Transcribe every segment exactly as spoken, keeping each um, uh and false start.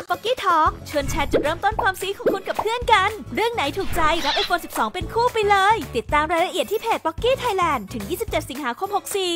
ป๊อกกี้ทอล์กชวนแชร์จุดเริ่มต้นความซีของคุณกับเพื่อนกันเรื่องไหนถูกใจรับไอโฟนสิบสองเป็นคู่ไปเลยติดตามรายละเอียดที่เพจป๊อกกี้ไทยแลนด์ถึงยี่สิบเจ็ดสิงหาคมหกสี่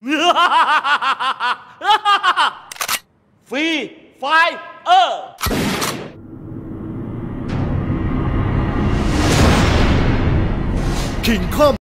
ฟรีไฟเออร์คิงคอม